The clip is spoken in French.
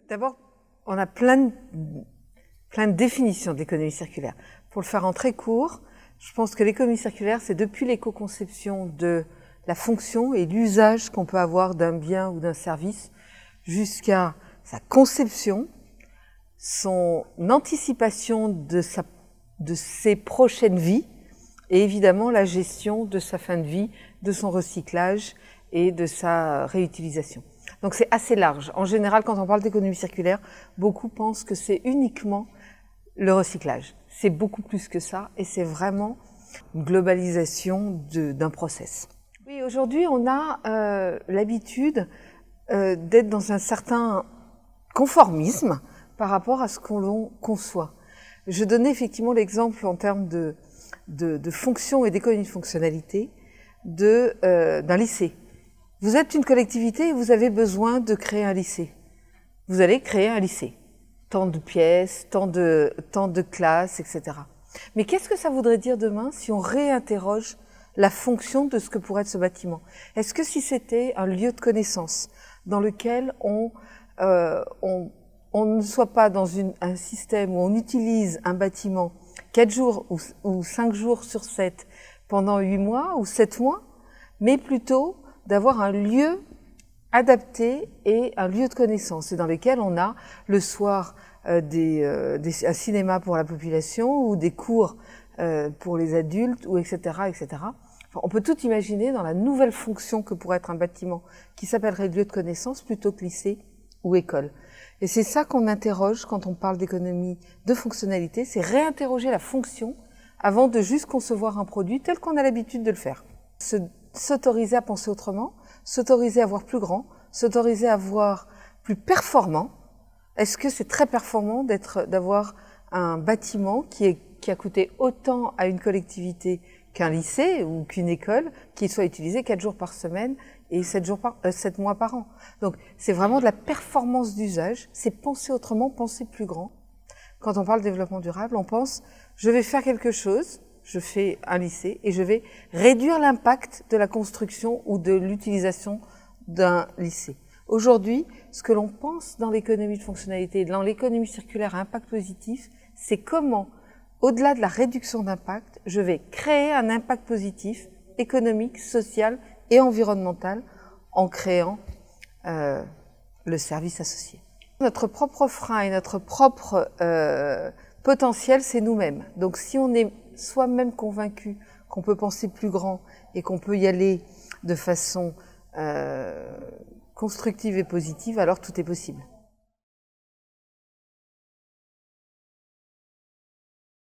D'abord, on a plein de définitions de l'économie circulaire. Pour le faire en très court, je pense que l'économie circulaire, c'est depuis l'éco-conception de la fonction et l'usage qu'on peut avoir d'un bien ou d'un service jusqu'à sa conception, son anticipation de ses prochaines vies et évidemment la gestion de sa fin de vie, de son recyclage et de sa réutilisation. Donc c'est assez large. En général, quand on parle d'économie circulaire, beaucoup pensent que c'est uniquement le recyclage. C'est beaucoup plus que ça et c'est vraiment une globalisation d'un process. Oui, aujourd'hui, on a l'habitude d'être dans un certain conformisme par rapport à ce qu'on conçoit. Je donnais effectivement l'exemple en termes de fonction et d'économie de fonctionnalité d'un lycée. Vous êtes une collectivité et vous avez besoin de créer un lycée. Vous allez créer un lycée. Tant de pièces, tant de classes, etc. Mais qu'est-ce que ça voudrait dire demain si on réinterroge la fonction de ce que pourrait être ce bâtiment? Est-ce que si c'était un lieu de connaissance dans lequel on ne soit pas dans un système où on utilise un bâtiment 4 jours ou 5 jours sur 7 pendant 8 mois ou 7 mois, mais plutôt d'avoir un lieu adapté et un lieu de connaissance, et dans lequel on a le soir un cinéma pour la population ou des cours pour les adultes, ou etc. etc. Enfin, on peut tout imaginer dans la nouvelle fonction que pourrait être un bâtiment qui s'appellerait lieu de connaissance plutôt que lycée ou école. Et c'est ça qu'on interroge quand on parle d'économie de fonctionnalité, c'est réinterroger la fonction avant de juste concevoir un produit tel qu'on a l'habitude de le faire. S'autoriser à penser autrement, s'autoriser à voir plus grand, s'autoriser à voir plus performant. Est-ce que c'est très performant d'avoir un bâtiment qui a coûté autant à une collectivité qu'un lycée ou qu'une école, qui soit utilisé 4 jours par semaine et 7 mois par an? Donc c'est vraiment de la performance d'usage, c'est penser autrement, penser plus grand. Quand on parle de développement durable, on pense je vais faire quelque chose, je fais un lycée et je vais réduire l'impact de la construction ou de l'utilisation d'un lycée. Aujourd'hui, ce que l'on pense dans l'économie de fonctionnalité et dans l'économie circulaire à impact positif, c'est comment, au-delà de la réduction d'impact, je vais créer un impact positif économique, social et environnemental en créant le service associé. Notre propre frein et notre propre potentiel, c'est nous-mêmes. Donc si on est soi-même convaincu qu'on peut penser plus grand et qu'on peut y aller de façon constructive et positive, alors tout est possible.